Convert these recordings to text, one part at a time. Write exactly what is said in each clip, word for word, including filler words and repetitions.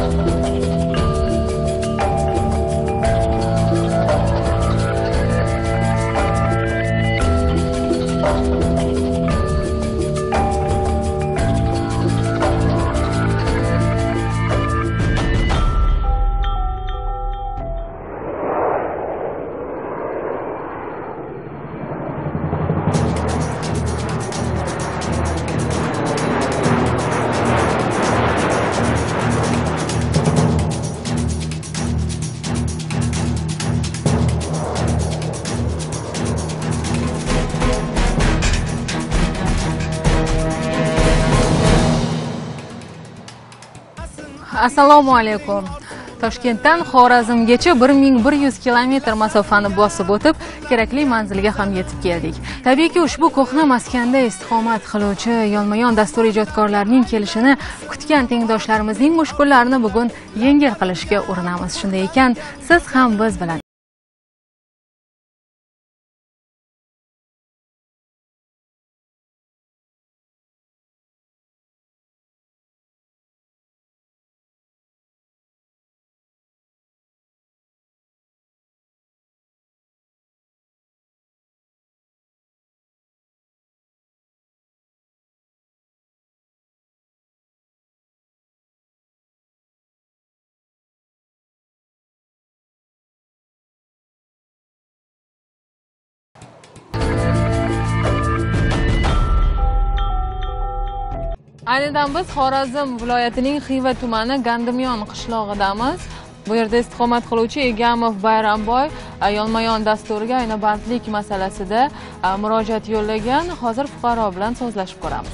Assalomu alaykum. Toshkentdan Xorazmgacha bir ming bir yuz kilometr masofani bosib o'tib, kerakli manzilga ham yetib keldik. Tabiiyki, ushbu ko'hna maskanda istiqomat qiluvchi yonma-yon dastur ijodkorlarining kelishini kutgan tengdoshlarimizning mushkullarini bugun yengil qilishga urinamiz. Shunday ekan, siz ham biz bilan aynidan biz Xorazm viloyatining Xiva tumani Gandimyon qishlog'idamiz. Bu yerda istiqomat qiluvchi Egamov Bayramboy yonma-yon dasturiga ayni bandlik masalasida murojaat yo'llagan. Hozir fuqaro bilan so'zlashib ko'ramiz.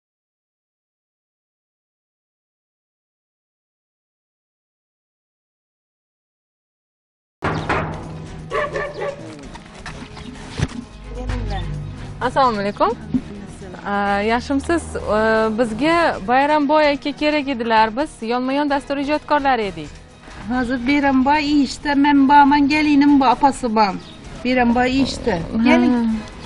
Assalomu alaykum. Yaxshimisiz? Bizga Bayramboy aka kerak edilar. Biz yonma-yon dastur ijodkorlari edik. Hozir Bayramboy ishda, men borman, gelinim bor, opasi bor. Bayramboy ishda. Keling.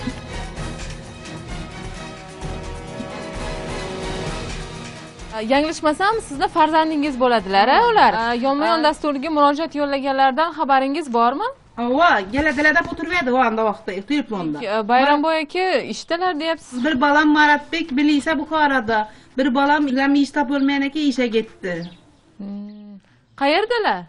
Yanglishmasam, sizning farzandingiz bo'ladilar, ular. Yonma-yon dasturiga murojaat yo'llaganlardan xabaringiz bormi? Ava, geladilarda o'tiribdi o anda vaqtda, telefonda. Bayramboy aka ishdalar deyapsiz. Bir balam Maratbek bilisa Buxoroda, bir balam ilam ish topolmagan ekan, ishga ketdi. Qayerdalar?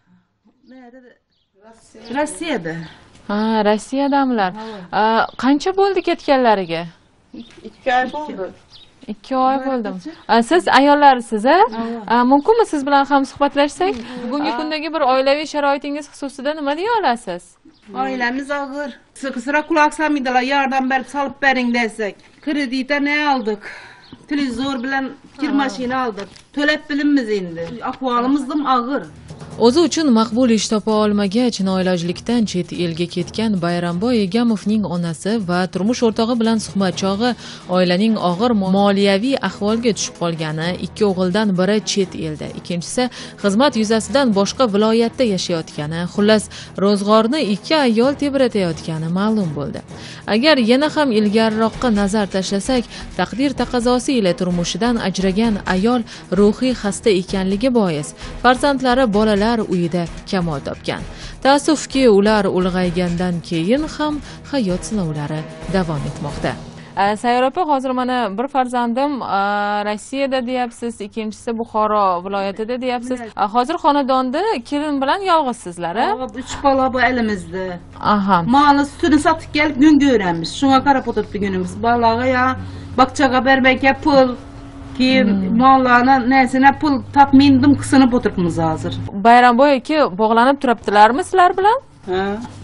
Rossiyada. Ha, Rossiyadamilar. Qancha bo'ldi ketganlariga? ikki oy bo'ldi. ikki oy bo'ldim. Siz ayollarsiz, a? Mumkinmi siz bilan ham suhbatlashsak? Bugungi kundagi bir oilaviy sharoitingiz xususida nima deya olasiz? Oilamiz og'ir. Sıra quloq solmaydilar, yordam berib solib bering desak. Kreditda ne aldık? Televizor bilan kir mashina aldik. To'lab bilamiz endi. Ahvolimiz ham og'ir. O'zi uchun maqbul ish topa olmagach, noilojlikdan chet elga ketgan Bayramboy Egamovning onasi va turmush o'rtog'i bilan suhbat chog'i oilaning og'ir moliyaviy ahvolga tushib qolgani, ikki o'g'ildan biri chet elda, ikkinchisi xizmat yuzasidan boshqa viloyatda yashayotgani, xullas ro'zg'orni ikki ayol tebratayotgani ma'lum bo'ldi. Agar yana ham ilgariroqqa nazar tashlasak, taqdir taqozosi ila turmushidan ajragan ayol ruhiy xasta ekanligi bois farzandlari bolalar uyida kamol topgan. Taassufki, ular ulg'aygandan keyin ham hayot sinovlari davom etmoqda. Sayyor opa, hozir mana bir farzandim Rossiyada deyapsiz, ikkinchisi Buxoro viloyatida deyapsiz. Hozir xonadonda kelin bilan yolg'izsizlar, a? uch bola bu elimizda. Aha. Moli sutini sotib kelib gün ko'ramiz. Shunga qarab o'tiribdi günimiz. Bolaga ya baqchaga bermaka pul, ki mollarni nesine pul topmaydim, qisinib o'tiribmiz hozir. Bayramboy aka bog'lanib turibdilarmi sizlar bilan? Ha.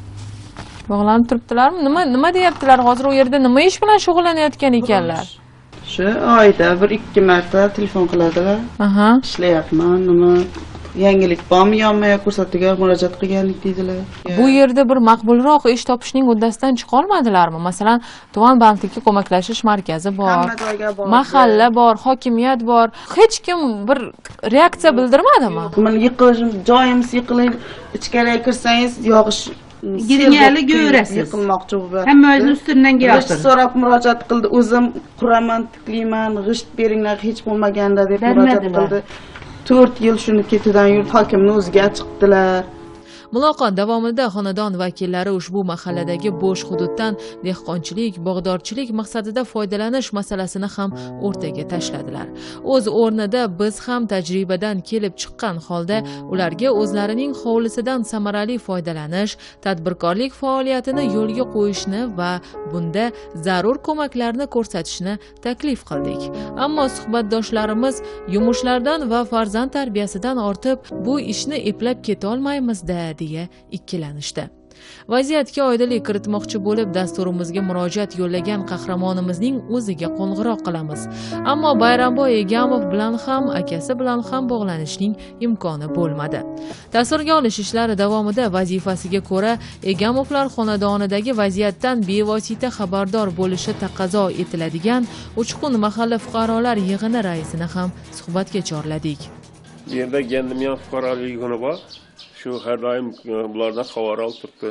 Bog'lanib turibdilarmi? Nima nima deyaptilar? Hozir u yerda nima ish bilan shug'ullanayotgan ekanlar? Shu oyda bir ikki marta telefon qiladilar. Aha. Ishlayapman, nima yangilik bormi, yo'qmi, ko'rsatuvga murojaat qilganlik deydilar. Bu yerda bir maqbulroq ish topishning uddasidan chiqa olmadilarmi? Masalan, tuman bandlikka ko'maklashish markazi bor, mahalla bor, hokimiyat bor. Hech kim bir reaksiya bildirmadimi? Men yiqilishim, joyimiz yiqilib, ichkariga kirsangiz, yog'ish Giringali ko'rasiz. Yiqilmoqchi bo'lib. Hamma o'zini ustidan keladi. So'rab murojaat qildi. O'zim quraman, tiklayman, g'isht beringlar, hech bo'lmaganda deb murojaat qildi. to'rt yil shuni ketidan yurib hokimni o'ziga chiqdilar. Muloqot davomida xonadon vakillari ushbu mahalladagi bo'sh hududdan dehqonchilik, bog'dorchilik maqsadida foydalanish masalasini ham o'rtaga tashladilar. O'z o'rnida biz ham tajribadan kelib chiqqan holda ularga o'zlarining hovlisidan samarali foydalanish, tadbirkorlik faoliyatini yo'lga qo'yishni va bunda zarur ko'maklarni ko'rsatishni taklif qildik. Ammo suhbatdoshlarimiz yumushlardan va farzand tarbiyasidan ortib bu ishni eplab keta olmaymiz-da deya ikkilanishdi. Vaziyatga oydinlik kiritmoqchi bo'lib dasturimizga murojaat yo'llagan qahramonimizning o'ziga qo'ng'iroq qilamiz. Ammo Bayramboy Egamov bilan ham, akasi bilan ham bog'lanishning imkoni bo'lmadi. Tasvirga olish ishlari davomida vazifasiga ko'ra Egamovlar xonadonidagi vaziyatdan bevosita xabardor bo'lishi taqozo etiladigan Uchqun mahalla fuqarolar yig'ini raisini ham suhbatga chorladik. Bu yerda Gandimiyan fuqarolar yig'ini bor. Shu har doim bulardan xabar olib turibdi.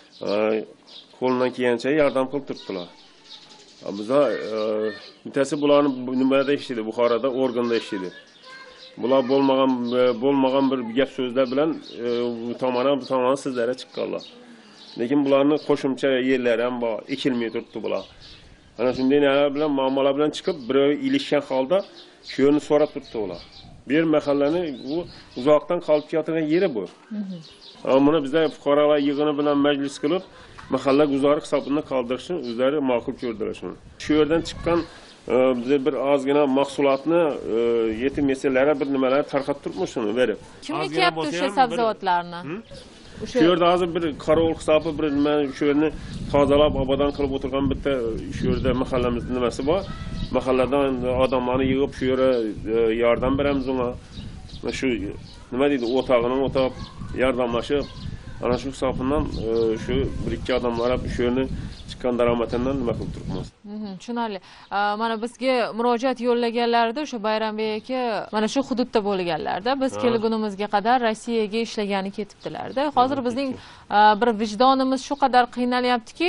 Qo'ldan kelgancha yordam qilib turibdilar. Bizlar bittasi bularni nimada ishlaydi, Buxoroda organda ishlaydi. Bular bo'lmagan bo'lmagan bir gap so'zlar bilan bu tomondan bu tomondan sizlarga chiqqanlar. Lekin bularning qo'shimcha yerlari ham bor, ekilmay turibdi bular. Ana shunday narsalar bilan muammolar bilan chiqib, birov ilishgan holda shu yerni so'rab turibdi ular. Bir mahallani bu uzoqdan qolib ketgan yeri bu. Buni bizlar fuqarolar yig'ini bilan majlis qilib, mahalla guzori hisobida qoldirishni o'zlari ma'qul ko'rdilar shuni. Shu yerdan chiqqan bizlar bir ozgina mahsulotni yetim yesellara bir nimalar tarqatib turibmiz shuni berib. Kim ekyapti o'sha sabzavotlarni? Shu yerda hozir bir qarovul hisobi bir nima shu yerni tozalab obodon qilib o'tirgan bitta shu yerda mahallamizning nimasi bor. Mahalladan odamlarni yig'ib shu yerga yordam beramiz unga. Shu nima deydi, o'tog'ini o'tab yordamlashib, ana shu hisobidan shu bir ikki odamlar shu yerni chiqqan daromadidan nima qilib turibmiz. Tushunarli. Mana bizga murojaat yo'llaganlarida o'sha Bayramboy aka mana shu hududda bo'lganlarda biz kelgunimizga qadar Rossiyaga ishlagani ketibdilarda. Hozir bizning bir vijdonimiz shu qadar qiynalyaptiki,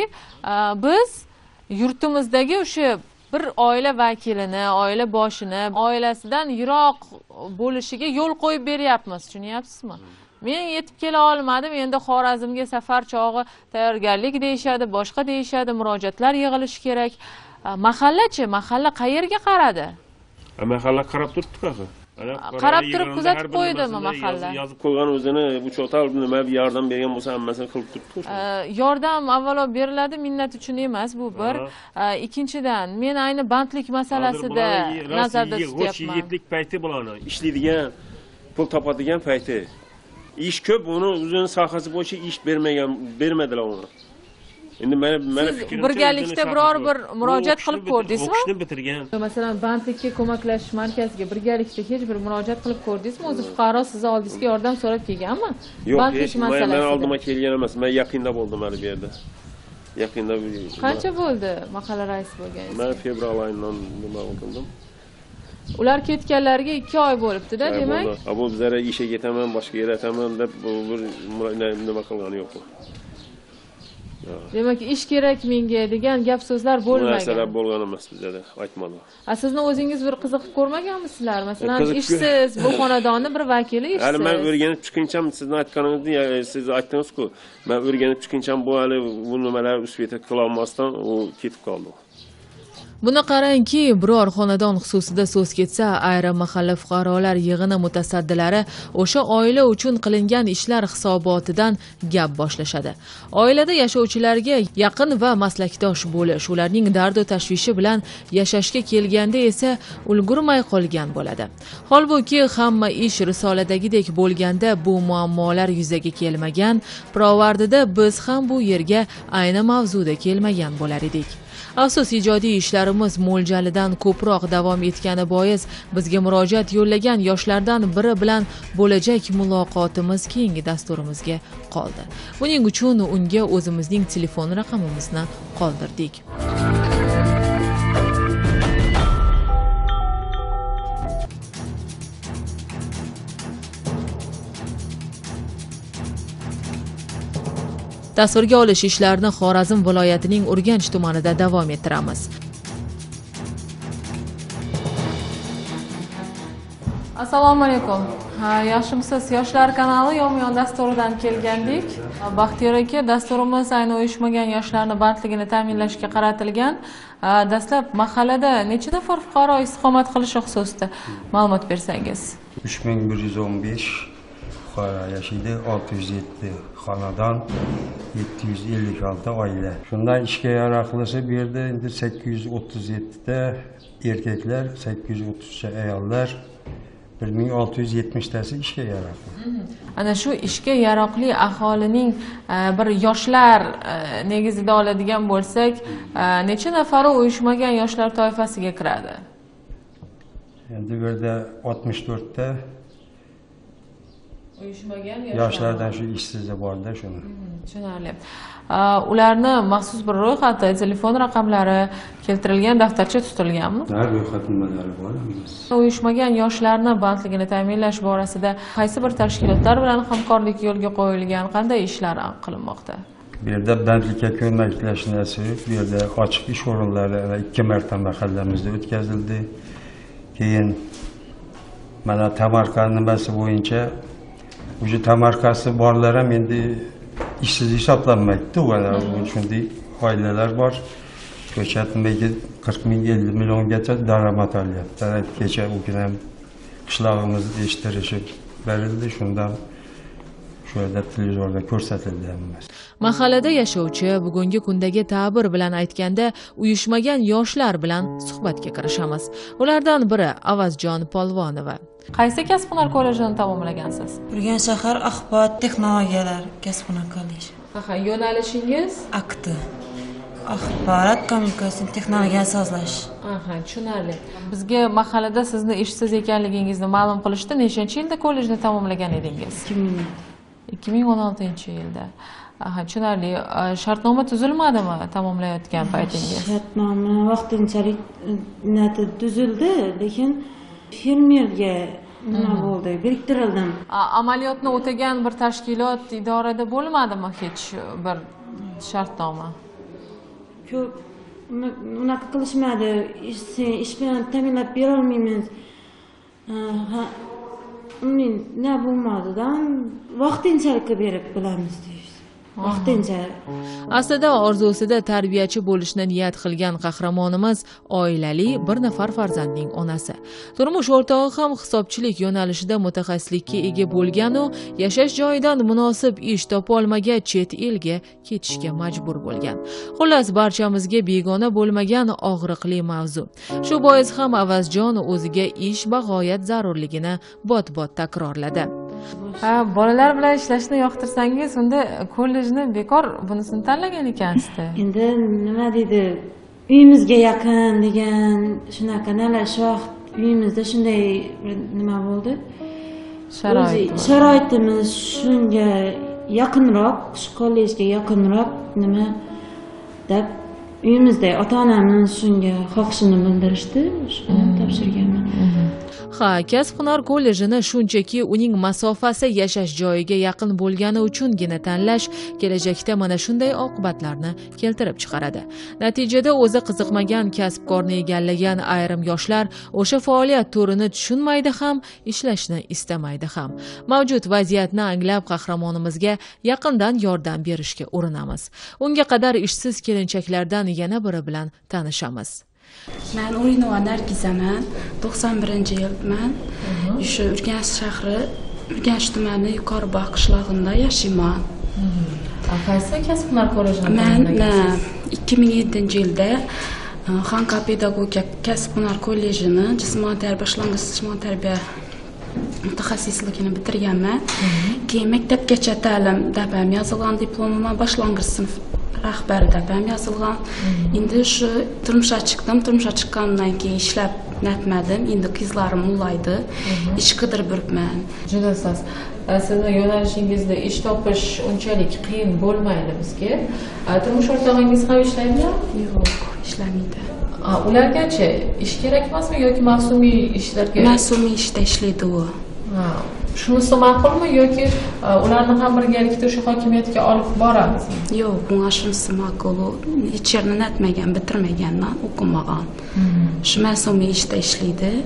biz yurtimizdagi o'sha bir oila vakilini, oila boshini oilasidan yiroq bo'lishiga yo'l qo'yib beryapmiz, tushunyapsizmi? Men yetib kela olmadim, endi Xorazmga safar chog'i tayyorgarlik deyishadi, boshqa deyishadi, murojaatlar yig'ilishi kerak. Mahalla-chi, mahalla qayerga qaradi? Mahalla qarab turibdi-ku. Qarab turib kuzatib qo'ydimi mahalla? Yozib qo'ygan o'zini bu cho'tal nima yordam bergan bo'lsa hammasini qilib turibdi. Yordam avvalo beriladi, minnat uchun emas, bu bir. Ikkinchidan, men ayni bandlik masalasida nazarda tutyapman. Yigitlik payti bularni ishlaydigan, pul topadigan payti. Ish ko'p, uni o'zining sohasi bo'yicha ish bermagan, bermadilar uni. Endi men men fikrimcha birgalikda biror bir murojaat qilib ko'rdingizmi? O'qishni bitirgan. Masalan, bandlikka ko'maklashish markaziga birgalikda hech bir murojaat qilib ko'rdingizmi? O'zi fuqaro sizni oldingizga yordam so'rab kelganmi? Bandlik masalasida. Men oldimga kelgan emas, men yaqinda bo'ldim mana bu yerda. Yaqinda. Qancha bo'ldi mahalla raisi bo'lganingiz? Men fevral oyidan nima bo'ldim? Ular ketganlarga ikki oy bo'libdi-da, demak. Bu bizlarga ishga ketaman, boshqa yerga ketaman deb bir nima qilgani yo'q. Demak, ish kerak menga degan gap so'zlar bo'lmagan. Narsalar bo'lgan emas bizda, aytmadim. A sizni o'zingiz bir qiziqib ko'rmaganmisizlar? Masalan, ishsiz, bu xonadonning bir vakili ishsiz. Hali men o'rganib chiqincham sizni aytganingizni, siz aytdingiz-ku, men o'rganib chiqincham bu hali bu nimalar usbeta qila olmasdan u ketib qoldi. Buni qarangki, biror xonadon xususida so'z ketsa, ayrim mahalla fuqarolar yig'ini mutasaddilari o'sha oila uchun qilingan ishlar hisobotidan gap boshlashadi. Oilada yashovchilarga yaqin va maslakdosh bo'lish, ularning dard va tashvishi bilan yashashga kelganda esa ulgurmay qolgan bo'ladi. Holbuki hamma ish risoladagidek bo'lganda bu muammolar yuzaga kelmagan, pirovardida biz ham bu yerga ayni mavzuda kelmagan bo'lar edik. Afsus, ijodiy ishlarimiz mo'ljalidan ko'proq davom etgani bois bizga murojaat yo'llagan yoshlardan biri bilan bo'lajak muloqotimiz keyingi dasturimizga qoldi. Buning uchun unga o'zimizning telefon raqamimizni qoldirdik. Tasvirga olish ishlarini Xorazm viloyatining Urganch tumanida davom ettiramiz. Assalomu alaykum. Yaxshimisiz? Yoshlar kanali Yom-Yon dasturidan kelgandik. Baxtiyor aka, dasturimiz ayni uyushmagan yoshlarni bandligini ta'minlashga qaratilgan. Dastlab mahallada necha nafar fuqaro istiqomat qilishi xususida ma'lumot bersangiz. uch ming bir yuz o'n besh fuqaro yashaydi, olti yuz yetti xonadon, yetti yuz ellik olti oila. Shundan ishga yaroqlisi bu yerda endi sakkiz yuz o'ttiz yetti ta erkaklar, sakkiz yuz o'ttiz ta ayollar, bir ming olti yuz yetmish tasi ishga yaroqli. Ana shu ishga yaroqli aholining bir yoshlar negizida oladigan bo'lsak, necha nafari uyushmagan yoshlar toifasiga kiradi? Endi bu yerda oltmish to'rt ta uyushmagan yoshlardan shu ishsiz borda shuni. Tushunarli. Ularni maxsus bir ro'yxati, telefon raqamlari keltirilgan, daftarcha tutilganmi? Har ro'yxat nimalari bor? Uyushmagan yoshlarni bandligini ta'minlash borasida qaysi bir tashkilotlar bilan hamkorlik yo'lga qo'yilgan, qanday ishlar qilinmoqda? Bu yerda bandlikka ko'maklashish nasib, bu yerda ochiq ish o'rinlari ikki marta mahallamizda o'tkazildi. Keyin mana tamarka nimasi bo'yicha o'sha tamarkasi borlar ham endi ishsiz hisoblanmaydi. Mana shunday oilalar bor. Ko'chat nimaga qirq ming ellik milliongacha daromad olyapti. Kecha u kun ham qishlog'imizni eshittirishib berildi, shundan shu yerda televizorda ko'rsatildi hammasi. Mahallada yashovchi bugungi kundagi ta'bir bilan aytganda uyushmagan yoshlar bilan suhbatga kirishamiz. Ulardan biri Avazjon Polvonova. Qaysi kasb-hunar kollejini tamomlagansiz? Urganch shahar axborot texnologiyalar kasb-hunar kolleji. Aha, yo'nalishingiz? Akti. Axborot kommunikatsiya texnologiya sozlash. Aha, tushunarli. Bizga mahallada sizni ishsiz ekanligingizni ma'lum qilishdi. Nechanchi yilda kollejni tamomlagan edingiz? ikki ming o'n oltinchi yilda. Aha, tushunarli. Shartnoma tuzilmadimi tamomlayotgan paytingiz? Shartnoma vaqtinchalik tuzildi, lekin fermerga nima bo'ldi, biriktirildim. Amaliyotni o'tagan bir tashkilot, idorada bo'lmadimi hech bir shartnoma? Ko'p unaqa qilishmadi. Ish bilan ta'minlab bera olmaymiz. Ha, uning nima bo'lmadidan vaqtinchalik berib bilamiz deydi. Vaqtincha. Aslida orzusida tarbiyachi bo'lishni niyat qilgan qahramonimiz oilali bir nafar farzandning onasi. Turmush o'rtog'i ham hisobchilik yo'nalishida mutaxassislikka ega bo'lgan u yashash joyidan munosib ish topa olmagach chet elga ketishga majbur bo'lgan. Xullas barchamizga begona bo'lmagan og'riqli mavzu. Shu bois ham Avazjon o'ziga ish bag'oyat zarurligini bot-bot takrorladi. Ha, bolalar bilan ishlashni yoqtirsangiz, unda kollejni bekor bunisini tanlagan ekansiz-da. Endi nima deydi? Uyimizga yaqin degan shunaqa nalar shu vaqt uyimizda shunday nima bo'ldi? Sharoit. Sharoitimiz shunga yaqinroq, shu kollejga yaqinroq nima deb uyimizda ota-onamiz shunga xohishini bildirishdi, shuni topshirganman. Ha, kasb-hunar kollejini shunchaki uning masofasi yashash joyiga yaqin bo'lgani uchungina tanlash kelajakda mana shunday oqibatlarni keltirib chiqaradi. Natijada o'zi qiziqmagan kasb-korni egallagan ayrim yoshlar o'sha faoliyat turini tushunmaydi ham, ishlashni istamaydi ham. Mavjud vaziyatni anglab qahramonimizga yaqindan yordam berishga urinamiz. Unga qadar ishsiz kelinchaklardan yana biri bilan tanishamiz. Men O'rinova Nargizaman, to'qson birinchi yilman. Shu Urganch shahri, Urganch tumani Yuqoribog' qishlog'ida yashayman. Qaysi kasb-hunar kollejini Men ikki ming yettinchi yilda Xanqa pedagogika kasb-hunar kollejini jismoniy tarbiya boshlang'ich jismoniy tarbiya mutaxassisligini bitirganman. Keyin maktabgacha ta'lim deb ham yozilgan diplomim boshlang'ich sinf rahbari deb ham yozilgan. Endi shu turmushga chiqdim, turmushga chiqqandan keyin ishlab netmadim. Endi qizlarim ulaydi, ish qidirib yuribman. Juda soz. Sizni yo'nalishingizda ish topish unchalik qiyin bo'lmaydi bizga. Turmush o'rtog'ingiz ham ishlaydimi? Yo'q, ishlamaydi. Ulargacha ish kerak emasmi yoki mavsumiy ishlarga? Mavsumiy ishda ishlaydi u. Ha, shunisi ma'qulmi yoki ularni ham birgalikda o'sha hokimiyatga olib boramizmi? Yo'q, bunga shunisi ma'qul. Hech yerni netmagan, bitirmaganman, o'qimagan. Shu mavsumiy ishda ishlaydi.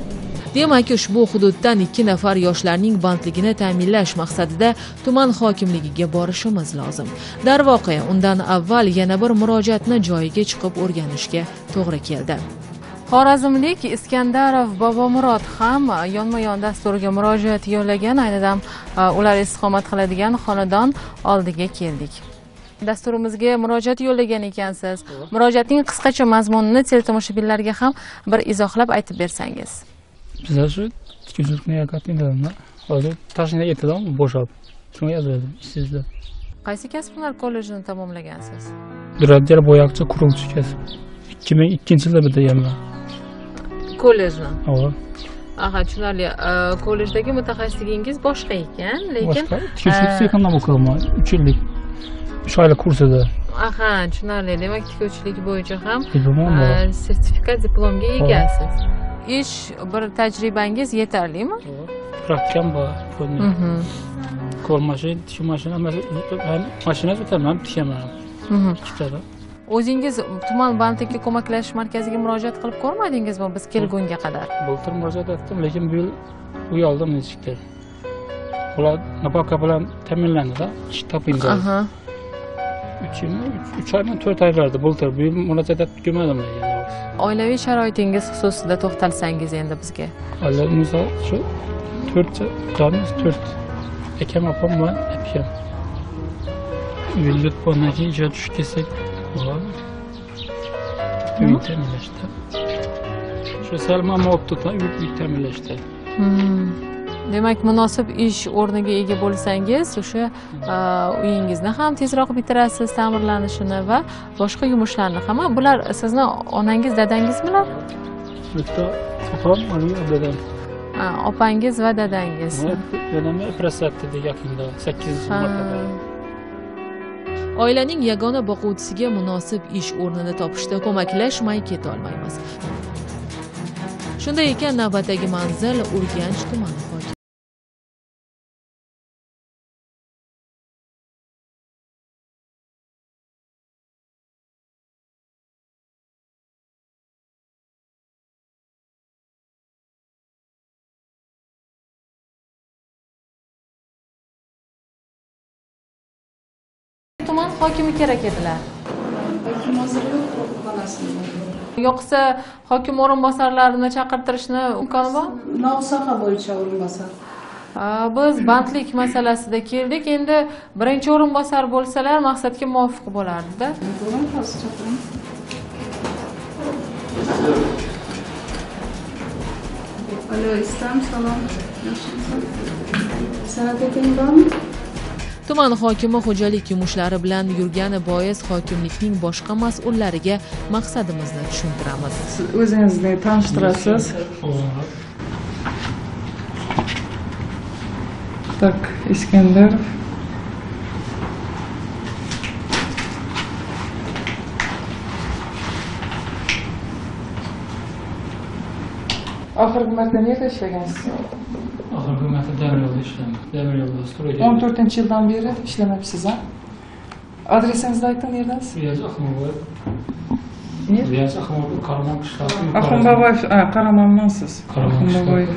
Demak, ushbu hududdan ikki nafar yoshlarning bandligini ta'minlash maqsadida tuman hokimligiga borishimiz lozim. Darvoqe, undan avval yana bir murojaatni joyiga chiqib o'rganishga to'g'ri keldi. Xorazmlik Iskandarov Bobomurod ham yonma-yon dasturiga murojaat yo'llagan. Aynidan ular istiqomat qiladigan xonadon oldiga keldik. Dasturimizga murojaat yo'llagan ekansiz. Murojaatning qisqacha mazmunini teletomoshabinlarga ham bir izohlab aytib bersangiz. Bizlar shu tikuvchilikni yakatlayapmiz. Hozir tashlab aytdim, bo'shab. Shunga yozdim, ishsizlar. Qaysi kasb hunar kollejini tamomlagansiz? Duradyer bo'yoqchi quruvchi kasb. ikki ming ikkinchi yilda bitirganman. Kollejni. Ava. Aha, tushunarli. Kollejdagi mutaxassisligingiz boshqa ekan, lekin tikuvchilik sekindan o'qidim. uch yillik. uch oylik kursida. Aha, tushunarli. Demak, tikuvchilik bo'yicha ham sertifikat, diplomga egasiz. Ish bir tajribangiz yetarlimi? Praktikam bor. Qo'l mashina, tikish mashina, mashina tutaman, tikaman. Ikkitala. O'zingiz tuman bandlikka ko'maklashish markaziga murojaat qilib ko'rmadingizmi biz kelgunga qadar? Bultur murojaat etdim, lekin bu yil uy oldim nechikdir. Ular nafaqa bilan ta'minlandi-da, ish topildi. Aha. uch oydan to'rt oy berdi bultur. Bu yil murojaat etib ko'rmadim lekin. Oilaviy sharoitingiz xususida to'xtalsangiz endi bizga. Albatta, misol shu to'rt qamiz to'rt akam opam va akam. Uyli bo'lgan keyin ijod tushib kelsak bo'ladi. Uy ta'minlashda. Shu salmam o'tdi-da, uy ta'minlashda. Demak, munosib ish o'rniga ega bo'lsangiz, o'sha uyingizni ham tezroq bitirasiz, ta'mirlanishini va boshqa yumushlarni ham. Bular sizni onangiz, dadangizmilar? Bitta opam, dadam. Ha, opangiz va dadangiz. Dadam operatsiya yaqinda sakkizinchi martada. Oilaning yagona boquvchisiga munosib ish o'rnini topishda ko'maklashmay keta olmaymiz. Shunday ekan, navbatdagi manzil Urganch tumani. Tuman hokimi kerak edilar. Hokim hozir yo'q xonasida. Yo'qsa hokim o'rinbosarlarini chaqirtirishni imkoni bor? Soha bo'yicha o'rinbosar. Biz bandlik masalasida keldik. Endi birinchi o'rinbosar bo'lsalar maqsadga muvofiq bo'lardi-da. To'g'rimi, hozir chaqiring. Alo, Islom, salom. Yaxshimisiz? San'at eting bormi? Tuman hokimi xo'jalik yumushlari bilan yurgani bois hokimlikning boshqa mas'ullariga maqsadimizni tushuntiramiz. Siz o'zingizni tanishtirasiz. Tak, Iskandarov. Oxirgi marta nerda ishlagansiz? Oxirgi marta Demiryo'lda ishladim. Demiryo'lda stroyda. o'n to'rtinchi yildan beri ishlamabsiz, ha? Adresingizni ayting, neradasiz? Riyaz Ahmedov. Ne? Riyaz Ahmedov, Qaraman qishlog'i. Ahmedboyev, ha, Qaramanmansiz. Ahmedboyev.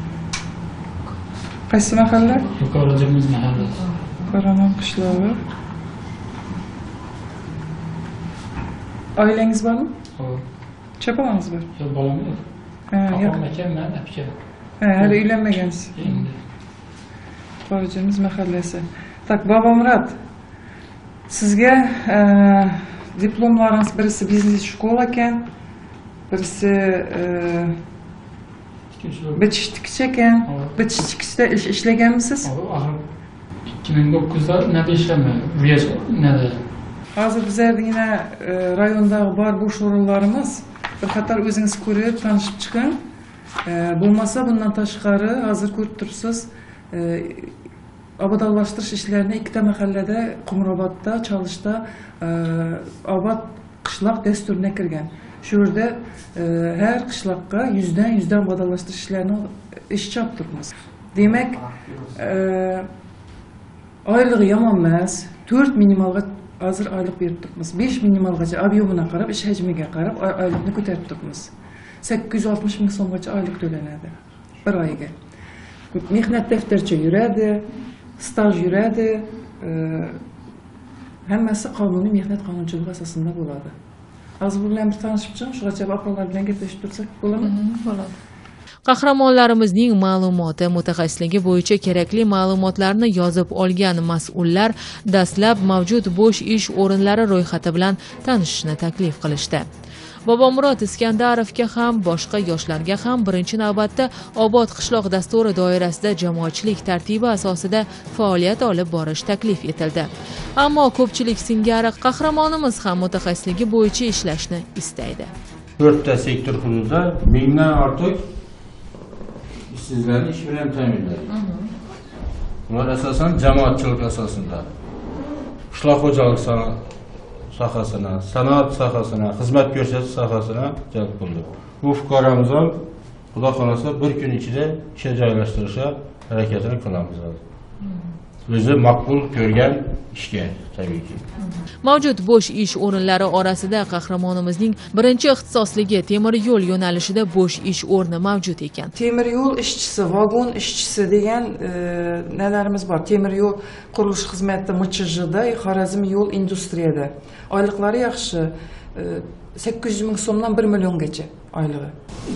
Qaysi mahalla? Yuqori Jirmiz mahallasi. Qaraman qishlog'i. Oilangiz bormi? Yo'q. Chapalangiz bor? Yo'q, bolam yo'q. Ha, yo'q. Opam akam, men akam. Ha, hali uylanmagansiz. Endi. Qo'rjimiz mahallasi. Tak, Bobomurod. Sizga diplomlaringiz birisi biznes shkola ekan, birisi bitish tikish ekan. Bitish tikishda ishlaganmisiz? ikki ming to'qqizda nada ishlamayman. Riyaz nada. Hozir bizlarning rayondagi bor bo'sh o'rinlarimiz bir qator o'zingiz ko'rib, tanishib chiqing. Bo'lmasa bundan tashqari hozir ko'rib turibsiz, obodonlashtirish ishlarini ikkita mahallada, Qumrobodda, Chalishda obod qishloq dasturuna kirgan. Shu yerda har qishloqqa yuzdan yuzdan obodonlashtirish ishlarini ish chop turibmiz. Demak, oyligi yomon emas. to'rt minimalga hozir oylik berib turibmiz. besh minimalgacha ob'yomini qarab, ish hajmiga qarab oylikni ko'tarib turibmiz. sakkiz yuz oltmish ming so'mgacha oylik to'lanadi. bir oyga. Mehnat daftarcha yuradi, staj yuradi, hammasi qonuniy mehnat qonunchiligi asosida bo'ladi. Hozir bu bilan bir tanishib chiqing, shugacha opalar bilan gaplashib tursak bo'ladimi? Bo'ladi. Qahramonlarimizning ma'lumoti, mutaxassisligi bo'yicha kerakli ma'lumotlarni yozib olgan mas'ullar dastlab mavjud bo'sh ish o'rinlari ro'yxati bilan tanishishni taklif qilishdi. Bobomurod Iskandarovga ham, boshqa yoshlarga ham birinchi navbatda Obod qishloq dasturi doirasida jamoatchilik tartibi asosida faoliyat olib borish taklif etildi. Ammo ko'pchilik singari qahramonimiz ham mutaxassisligi bo'yicha ishlashni istaydi. to'rtta sektor hududida mingdan ortiq ishsizlarni ish bilan ta'minlaydi. Ular asosan jamoatchilik asosida qishloq xo'jalik sohasini, sanoat sohasini, xizmat ko'rsatish sohasini jalb qildi. Bu fuqaromizni Xudo xolasa bir kun ichida ishga joylashtirishga harakatini qilamiz. O'zi maqbul ko'rgan ishga tabiiyki. Mavjud bo'sh ish o'rinlari orasida qahramonimizning birinchi ixtisosligi temir yo'l yo'nalishida bo'sh ish o'rni mavjud ekan. Temir yo'l ishchisi, vagon ishchisi degan nalarimiz bor. Temir yo'l qurilish xizmati M Ch Jda, Xorazm yo'l industriyada. Oyliqlari yaxshi. sakkiz yuz ming so'mdan bir milliongacha oylig'i.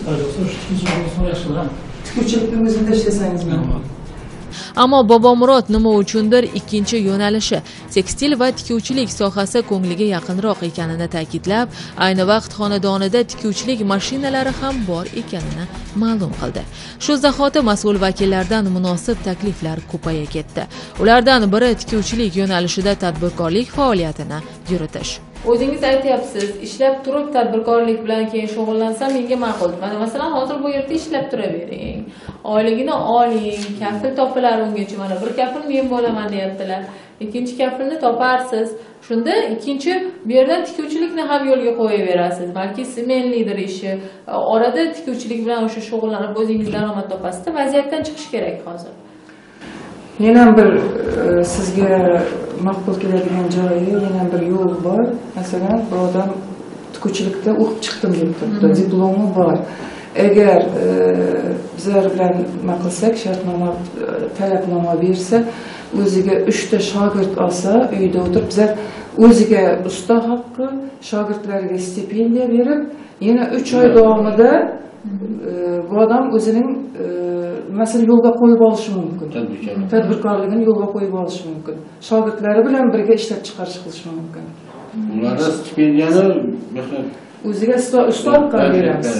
Tikuvchilikning o'zida ishlasangiz ma'qul. Ammo Bobomurod nima uchundir ikkinchi yo'nalishi tekstil va tikuvchilik sohasi ko'ngliga yaqinroq ekanini ta'kidlab, ayni vaqt xonadonida tikuvchilik mashinalari ham bor ekanini ma'lum qildi. Shu zahoti mas'ul vakillardan munosib takliflar ko'paya ketdi. Ulardan biri tikuvchilik yo'nalishida tadbirkorlik faoliyatini yuritish. O'zingiz aytyapsiz, ishlab turib tadbirkorlik bilan keyin shug'ullansam menga ma'qul. Mana masalan, hozir bu yerda ishlab turavering. Oyligini oling, kafil topilar ungacha. Mana bir kafil men bo'laman deyaptilar. Ikkinchi kafilni toparsiz. Shunda ikkinchi bu yerdan tikuvchilikni ham yo'lga qo'yaverasiz. Balki semenlidir ishi. Orada tikuvchilik bilan o'sha shug'ullanib o'zingiz daromad topasiz. Vaziyatdan chiqish kerak hozir. Yana bir sizga maqbul keladigan joyi, yana bir yo'l bor. Masalan, bu odam tikuvchilikda o'qib chiqdim deb turibdi, diplomi bor. Agar bizlar bilan nima qilsak, shartnoma, talabnoma bersa, o'ziga uchta shogird olsa, uyda o'tirib bizlar o'ziga usta haqqi, shogirdlarga stipendiya berib, yana uch oy davomida bu odam o'zining masalan yo'lga qo'yib olishi mumkin. Tadbirkorligini yo'lga qo'yib olishi mumkin. Shogirdlari bilan birga ishlab chiqarish qilish mumkin. Ularda stipendiyani o'ziga usta haqqi beramiz.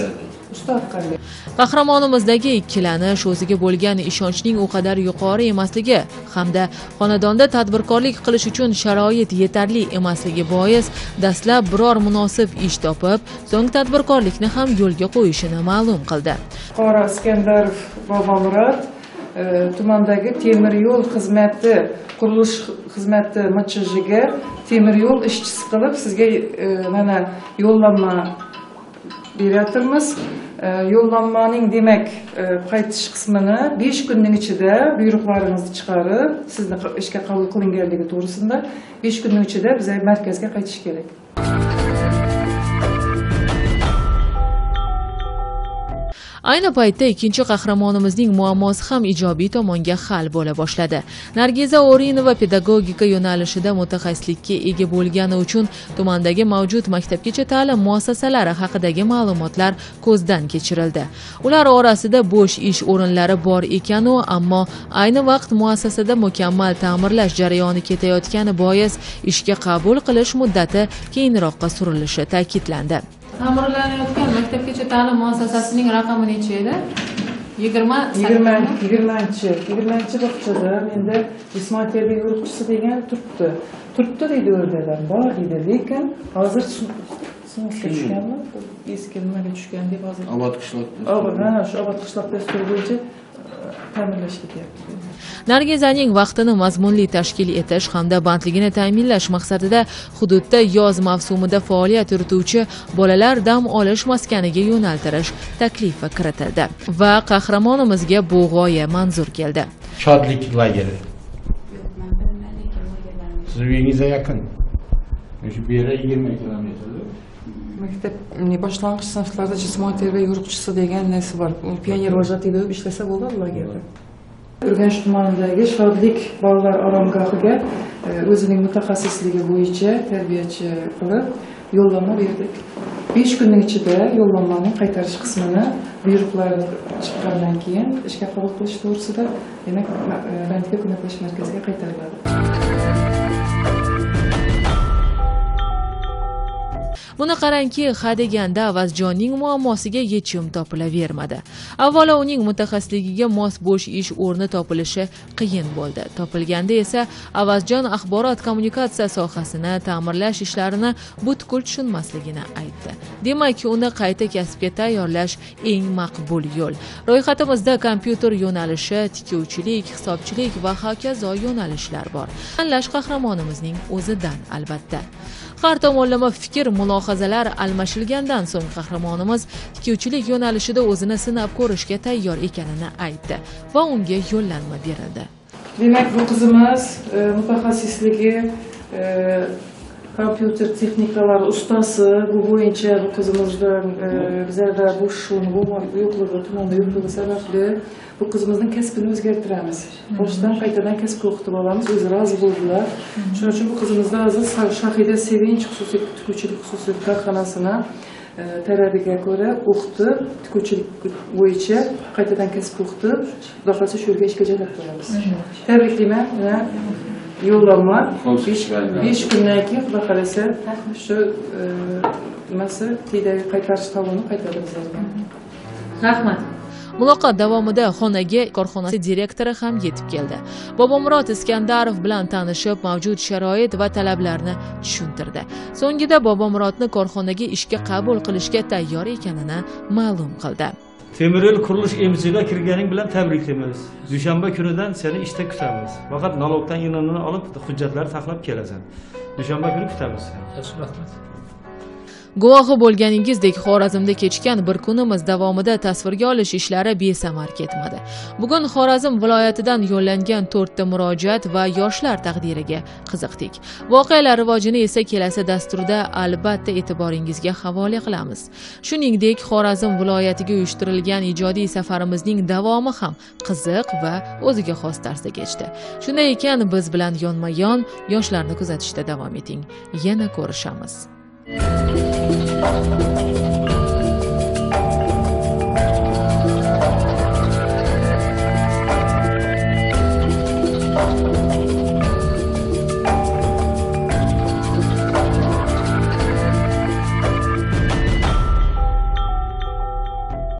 Qahramonimizdagi ikkilanish, o'ziga bo'lgan ishonchning u qadar yuqori emasligi hamda xonadonda tadbirkorlik qilish uchun sharoit yetarli emasligi bois dastlab biror munosib ish topib, so'ng tadbirkorlikni ham yo'lga qo'yishini ma'lum qildi. Qora Iskandarov Bobomurod tumandagi temir yo'l xizmati, qurilish xizmati M Ch Jga temir yo'l ishchisi qilib sizga mana yo'llanma beryapmiz. Yo'llanmaning demak qaytish qismini besh kunning ichida buyruqlaringizni chiqarib, sizni ishga qabul qilinganligi to'g'risida besh kunning ichida biz markazga qaytish kerak. Ayni paytda ikkinchi qahramonimizning muammosi ham ijobiy tomonga hal bo'la boshladi. Nargiza O'rinova pedagogika yo'nalishida mutaxassislikka ega bo'lgani uchun tumandagi mavjud maktabgacha ta'lim muassasalari haqidagi ma'lumotlar ko'zdan kechirildi. Ular orasida bo'sh ish o'rinlari bor ekan-u, ammo ayni vaqt muassasada mukammal ta'mirlash jarayoni ketayotgani bois ishga qabul qilish muddati keyinroqqa surilishi ta'kidlandi. Ta'mirlanayotgan maktabgacha ta'lim muassasasining raqami necha edi? yigirma yigirmanchi yigirmanchi bog'chada menda jismoniy tarbiya yo'riqchisi degan turibdi. Turibdi deydi o'rdalar, bor deydi, lekin hozir sinfga tushganmi? Eski nimaga tushgan deb hozir. Obod qishloq. Ha, shu Obod qishloq dasturi bo'yicha ta'minlash ketyapti. Nargizaning vaqtini mazmunli tashkil etish hamda bandligini ta'minlash maqsadida hududda yoz mavsumida faoliyat yurituvchi bolalar dam olish maskaniga yo'naltirish taklifi kiritildi va qahramonimizga bu g'oya manzur keldi. Shodlik lageri. Siz uyingizga yaqin. Shu bu yerda yigirma kilometr. maktab boshlang'ich sinflarda jismoniy tarbiya yo'riqchisi degan narsa bor. Pioner vожатый deb ishlasa bo'ladi lagerda. Urganch tumanidagi Shodlik bolalar oromgohiga o'zining mutaxassisligi bo'yicha tarbiyachi qilib yo'llanma berdik. besh kunning ichida yo'llanmaning qaytarish qismini buyruqlar chiqqandan keyin ishga qabul qilish to'g'risida yana bandga ko'maklash markaziga qaytariladi. Buni qarangki, hadeganda Avazjonning muammosiga yechim topilavermadi. Avvalo uning mutaxassisligiga mos bo'sh ish o'rni topilishi qiyin bo'ldi. Topilganda esa Avazjon axborot kommunikatsiya sohasini ta'mirlash ishlarini butkul tushunmasligini aytdi. Demak, uni qayta kasbga tayyorlash eng maqbul yo'l. Ro'yxatimizda kompyuter yo'nalishi, tikuvchilik, hisobchilik va hokazo yo'nalishlar bor. Tanlash qahramonimizning o'zidan albatta. Har tomonlama fikr, mulohazalar almashilgandan so'ng qahramonimiz tikuvchilik yo'nalishida o'zini sinab ko'rishga tayyor ekanini aytdi va unga yo'llanma berildi. Demak, bu qizimiz mutaxassisligi kompyuter texnikalari ustasi. Bu bo'yicha bu qizimizdan bizlarda bu shun, bu yo'qligi, tumanda yo'qligi sababli bu qizimizning kasbini o'zgartiramiz. Boshdan qaytadan kasbga o'qitib olamiz. O'zi rozi bo'ldilar. Shuning uchun bu qizimizni hozir Shahida Sevinch xususiy tikuvchilik xususiy korxonasini talabiga ko'ra o'qitib, tikuvchilik bo'yicha qaytadan kasb o'qitib, xudo xohlasa shu yerga ishga joylab qo'yamiz. Tabriklayman. Yo'llanma besh kundan keyin xudo xohlasa shu nimasi quyidagi qaytarish talabini qaytarib bizlarga. Rahmat. Muloqot davomida xonaga korxonasi direktori ham yetib keldi. Bobomurod Iskandarov bilan tanishib, mavjud sharoit va talablarni tushuntirdi. So'ngida Bobomurodni korxonaga ishga qabul qilishga tayyor ekanini ma'lum qildi. Temir yo'l qurilish M C ga kirganing bilan tabriklaymiz. Dushanba kunidan seni ishda kutamiz. Faqat налогdan yig'inini olib, hujjatlar taxlab kelasan. Dushanba kuni kutamiz. Rahmat. Guvohi bo'lganingizdek, Xorazmda kechgan bir kunimiz davomida tasvirga olish ishlari besamar ketmadi. Bugun Xorazm viloyatidan yo'llangan to'rtta murojaat va yoshlar taqdiriga qiziqdik. Voqealar rivojini esa kelasi dasturda albatta e'tiboringizga havola qilamiz. Shuningdek, Xorazm viloyatiga uyushtirilgan ijodiy safarimizning davomi ham qiziq va o'ziga xos tarzda kechdi. Shunday ekan, biz bilan yonma-yon yoshlarni kuzatishda davom eting. Yana ko'rishamiz. Thank you.